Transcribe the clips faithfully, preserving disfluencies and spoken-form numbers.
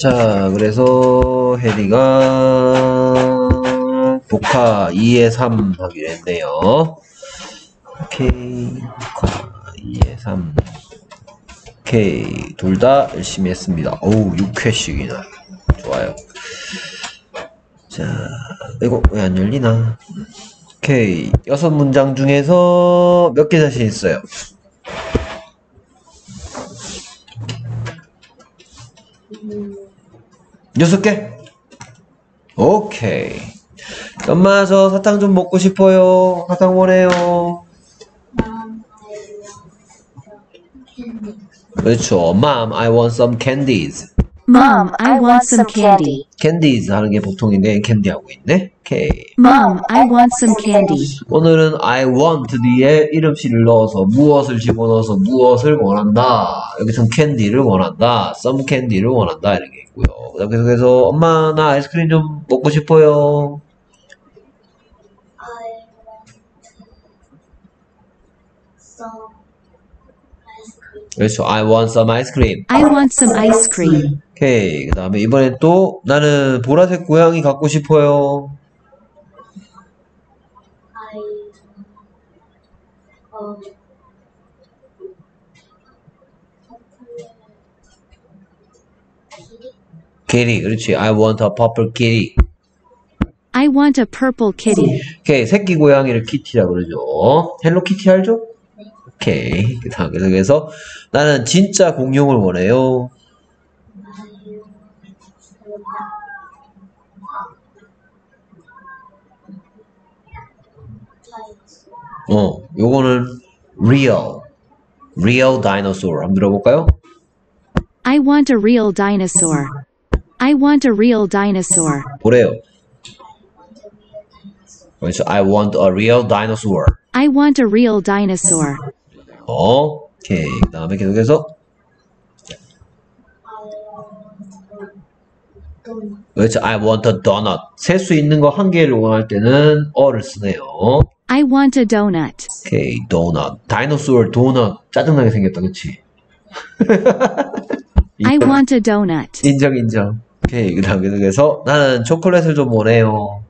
자, 그래서 해리가 복화 이에 삼 하기로 했네요. 오케이, 복화 이에 삼. 오케이, 둘 다 열심히 했습니다. 어우, 육 회씩이나. 좋아요. 자, 이거 왜 안 열리나? 오케이, 여섯 문장 중에서 몇 개 자신 있어요? 여섯 개? 오케이. 엄마, 저 사탕 좀 먹고 싶어요. 사탕 원해요. 그렇죠. Mom, I want some candies. Mom, I want some candy. candies 하는 게 보통인데 candy 하고 있네. 오케이. Mom, I want some candy. 오늘은 I want 뒤에 이름씨를 넣어서 무엇을 집어넣어서 무엇을 원한다. 여기서는 candy를 원한다. some candy를 원한다. 이런 게 있고요. 그 다음 계속해서 엄마, 나 아이스크림 좀 먹고 싶어요. 그렇죠. I want some ice cream. I want some ice cream. 오케이. 그 다음에 이번엔 또 나는 보라색 고양이 갖고 싶어요. kitty. 그렇지. I want a purple kitty. I want a purple kitty. 오케이. 새끼 고양이를 키티라 그러죠. 헬로 키티 알죠? 오케이. 그 다음 계속해서 나는 진짜 공룡을 원해요. 어, 요거는 real. real dinosaur. 한번 들어볼까요? I want a real dinosaur. I want a real dinosaur. 뭐래요? 그래서 I want a real dinosaur. I want a real dinosaur. 어, 오케이. 그 다음에 계속해서 그렇죠. I want a donut. 셀 수 있는 거 한 개를 원할 때는 어를 쓰네요. I want a donut. 오케이, donut. 다이노소어 도넛. 짜증나게 생겼다, 그치? I want a donut. 인정, 인정. 오케이, 그 다음에 계속해서 나는 초콜릿을 좀 원해요.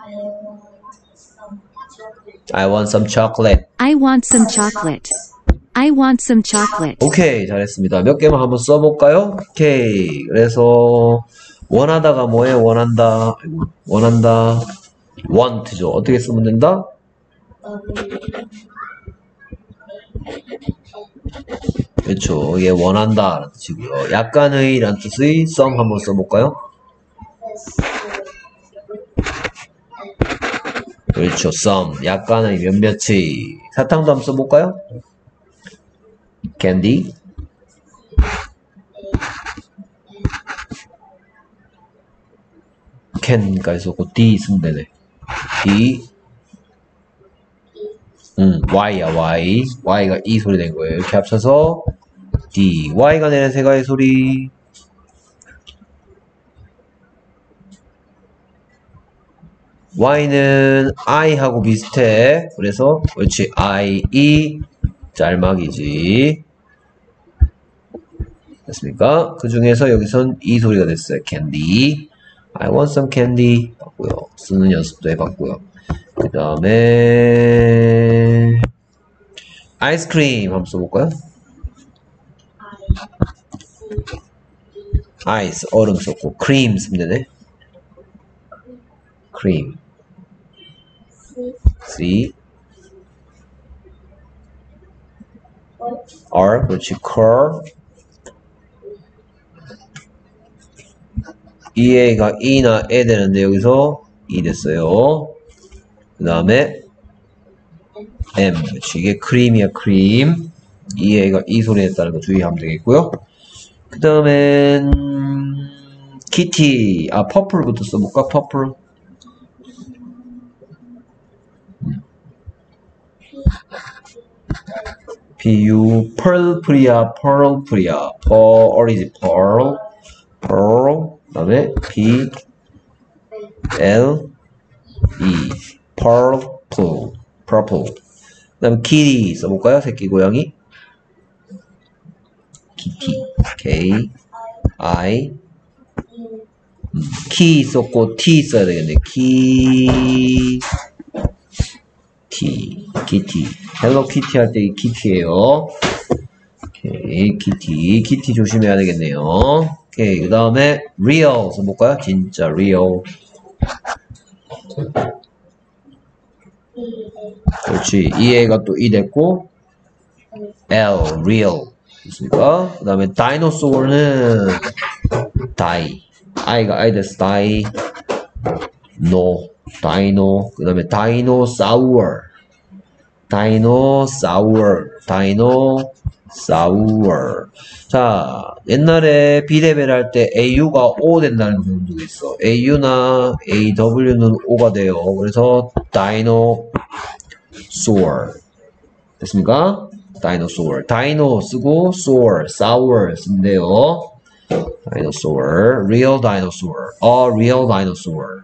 I want some chocolate. I want some chocolate. I want some chocolate. 오케이, 잘했습니다. 몇 개만 한번 써볼까요? 오케이, 그래서 원하다가 뭐예요? 원한다. 원한다. want죠. 어떻게 쓰면 된다? 그렇죠. 이게 원한다 라는 뜻이고요. 약간의 라는 뜻의 some 한번 써볼까요? 그렇죠. some. 약간의 몇몇의. 사탕도 한번 써볼까요? candy. can까지 썼고 D 쓰면 되네. D. 음, Y야, Y. Y가 E 소리 낸 거예요. 이렇게 합쳐서 D. Y가 내는 세가의 소리. Y는 I하고 비슷해. 그래서, 그렇지. I, E. 짤막이지. 됐습니까? 그 중에서 여기선 E 소리가 됐어요. candy. I want some candy. 봤고요. 쓰는 연습도 해봤고요. 그 다음에 아이스크림 한번 써볼까요? 아이스 얼음 썼고 크림 쓰면 되네. 크림 C R 그렇지. curl 이에가 E나 에 되는데 여기서 E 됐어요. 그 다음에 M 그렇지. 이게 크림이야 크림. 이에가 E 소리 냈다는 거 주의하면 되겠고요. 그 다음엔 키티 아 퍼플부터 써볼까? 퍼플 P-U 펄플이야 펄플이야 펄이지 펄 펄 그 다음에 P L E purple purple 그 다음에 kitty 써볼까요? 새끼 고양이 kitty K I 음, 키 있었고 t 있어야 되겠네. 키 티 키티 헬로 키티 할 때 이 키티예요. 오케이 키티 키티 조심해야 되겠네요. 오케이 그 다음에 real 써볼까요? 진짜 real. 그렇지 이해가 또 이 됐고 L real 됐습니까? 그 다음에 dinosaur는 die I가 I 됐어 die no dino 그 다음에 dinosaur dinosaur dinosaur 자 옛날에 비레벨 할 때 에이유가 O 된다는 거 배운 적이 있어. 에이유나 에이더블유는 O가 돼요. 그래서 dinosaur 됐습니까? dinosaur dino 쓰고 sour sour 쓴대요. dinosaur real dinosaur a real dinosaur.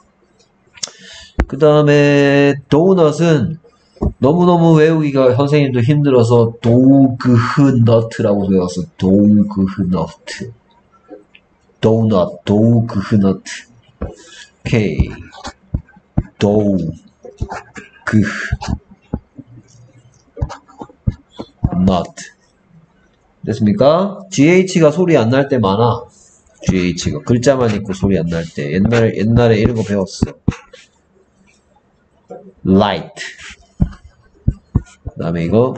그 다음에 donut은 너무너무 외우기가 선생님도 힘들어서 도그흐너트라고 외웠어. 도그흐너트 도넛 도그흐너트 오케이 도그흐 not 됐습니까? 지에이치가 소리 안 날 때 많아. 지에이치가 글자만 있고 소리 안 날 때 옛날에 옛날에 이런 거 배웠어. light 그 다음에 이거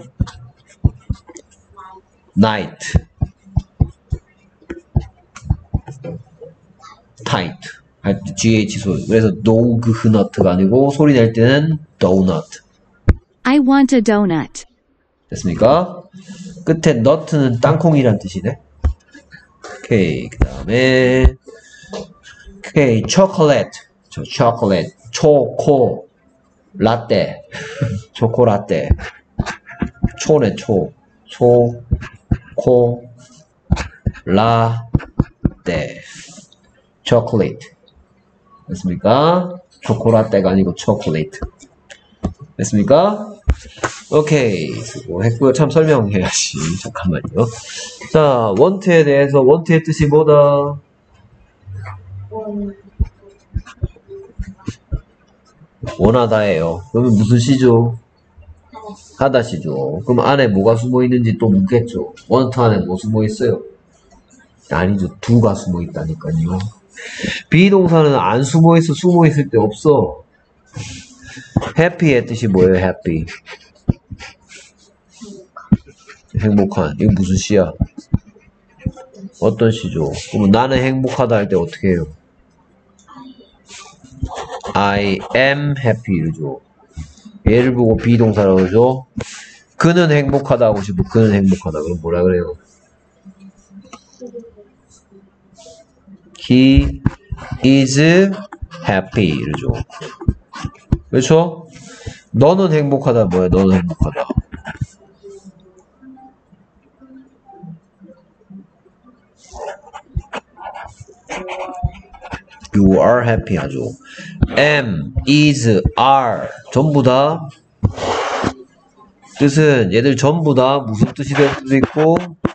night tight 할 때 지에이치 소리. 그래서 도그흐너트가 아니고 소리 낼 때는 donut. I want a donut. 됐습니까? 끝에 nut는 땅콩이란 뜻이네. 오케이 그 다음에 오케이 chocolate 저 chocolate 초코 라떼 초코 라떼 초네 초 초코 라떼 chocolate 됐습니까? 초코라떼가 아니고 chocolate 됐습니까? 오케이 수고했고요. 참 설명해야지. 잠깐만요. 자 want에 대해서 want의 뜻이 뭐다? 원하다예요. 그러면 무슨 시죠? 하다 시죠. 그럼 안에 뭐가 숨어 있는지 또 묻겠죠. want 안에 뭐 숨어 있어요? 아니죠. do가 숨어 있다니까요. 비동사는 안 숨어 있어. 숨어 있을 때 없어. happy의 뜻이 뭐예요? happy 행복한. 이거 무슨 시야? 어떤 시죠? 그러면 나는 행복하다 할 때 어떻게 해요? I am happy 이러죠. 얘를 보고 비동사라고 그러죠. 그는 행복하다 하고 싶어. 그는 행복하다. 그럼 뭐라 그래요? He is happy 이러죠. 그렇죠? 너는 행복하다 뭐야? 너는 행복하다. You are happy 하죠. am, is, are 전부 다 뜻은 얘들 전부 다 무슨 뜻이 될 수도 있고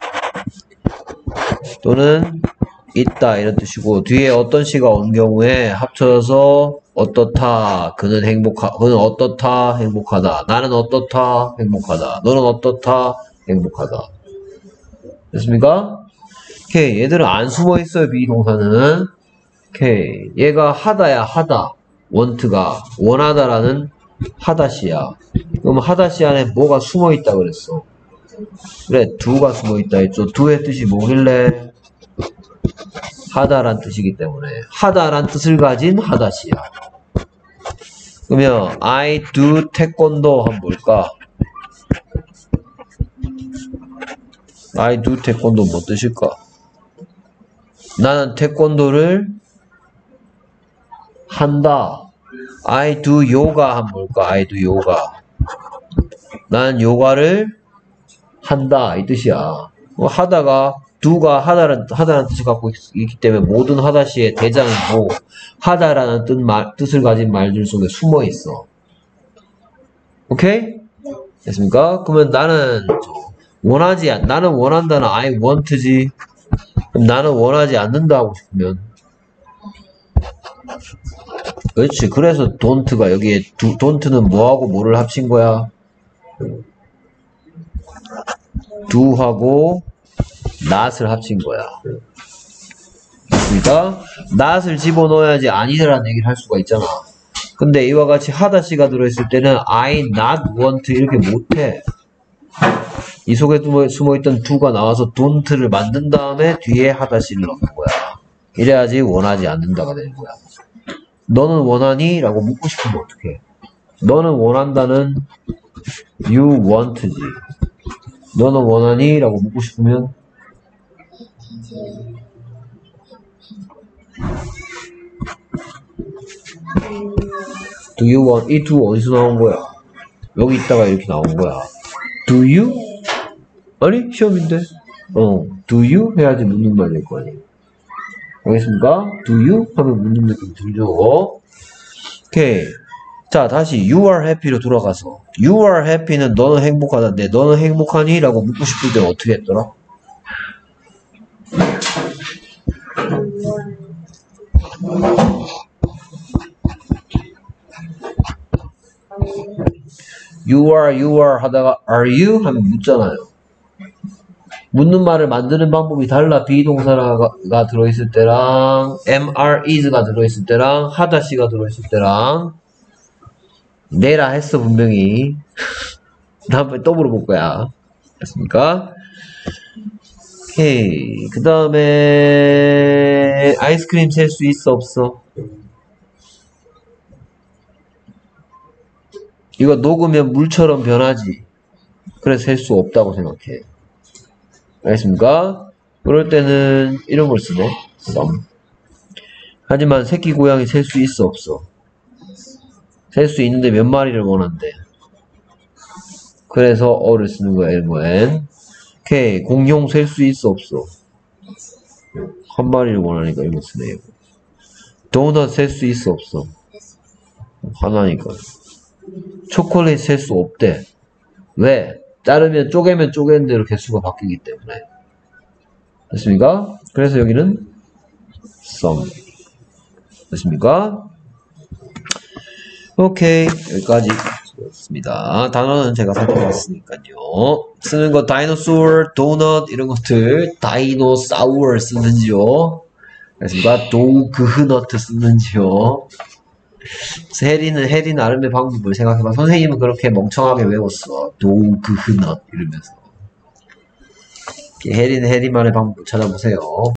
또는 있다 이런 뜻이고 뒤에 어떤 시가 온 경우에 합쳐져서 어떻다 그는 행복하 그는 어떻다 행복하다 나는 어떻다 행복하다 너는 어떻다 행복하다 됐습니까? 오케이 얘들은 안 숨어 있어요. 비동사는 오케이 얘가 하다야 하다 want가 원하다라는 하다시야. 그럼 하다시 안에 뭐가 숨어 있다 그랬어. 그래 do가 숨어 있다 했죠. do의 뜻이 뭐길래 하다란 뜻이기 때문에 하다란 뜻을 가진 하다시야. 그러면 I do 태권도 하면 뭘까? I do 태권도 뭐 뜻일까? 나는 태권도를 한다. I do yoga 하면 뭘까? I do yoga. 나는 요가를 한다 이 뜻이야. 뭐 하다가 do가 하다라는, 하다라는 뜻을 갖고 있, 있기 때문에 모든 하다시의 대장이고 하다라는 뜻, 말, 뜻을 가진 말들 속에 숨어 있어. 오케이? 됐습니까? 그러면 나는 원하지 않, 나는 원한다는 I want지. 그럼 나는 원하지 않는다 하고 싶으면 그렇지. 그래서 don't가 여기에 두, don't는 뭐하고 뭐를 합친 거야? do하고 not을 합친 거야. 그러니까 not을 집어넣어야지 아니라는 얘기를 할 수가 있잖아. 근데 이와 같이 하다시가 들어있을 때는 I not want 이렇게 못해. 이 속에 숨어있던 do가 나와서 don't를 만든 다음에 뒤에 하다시를 넣는 거야. 이래야지 원하지 않는다가 되는 거야. 너는 원하니? 라고 묻고 싶으면 어떡해? 너는 원한다는 you want지. 너는 원하니? 라고 묻고 싶으면 do you want? 이 do 어디서 나온 거야? 여기 있다가 이렇게 나온 거야. do you? 아니 시험인데 어 do you? 해야지 묻는 말 될 거 아니에요. 알겠습니까? do you? 하면 묻는 느낌 들죠? 오케이. 자 다시 you are happy로 돌아가서 you are happy는 너는 행복하다인데 너는 행복하니? 라고 묻고 싶을 때 어떻게 했더라? you are, you are 하다가 are you? 하면 묻잖아요. 묻는 말을 만드는 방법이 달라. 비동사가 들어있을 때랑 am, are, is가 들어있을 때랑 하다시가 들어있을 때랑 내라 했어 분명히. 다음번에 또 물어볼 거야. 됐습니까? 오케이. 그 다음에 아이스크림 셀 수 있어 없어? 이거 녹으면 물처럼 변하지. 그래서 셀 수 없다고 생각해. 알겠습니까? 그럴 때는 이런 걸 쓰네. some. 하지만 새끼 고양이 셀 수 있어 없어? 셀 수 있는데 몇 마리를 원한대. 그래서 어를 쓰는 거야. 엘모엔. 오케이. 공룡 셀 수 있어 없어? 한 마리를 원하니까 이거 쓰네. 도넛 셀 수 있어 없어? 하나니까. 초콜릿 셀 수 없대. 왜? 자르면 쪼개면 쪼개는 대로 개수가 바뀌기 때문에. 됐습니까? 그래서 여기는 some. 됐습니까? 오케이. 여기까지 수고했습니다. 단어는 제가 살펴봤으니까요. 쓰는 거 다이노소어, 도넛 이런 것들 다이노사우어 쓰는지요? 됐습니까? 도그흐너트 쓰는지요? 해리는 해리 나름의 방법을 생각해봐. 선생님은 그렇게 멍청하게 외웠어. 도그흐넛 이러면서. 해리는 해리만의 방법을 찾아보세요.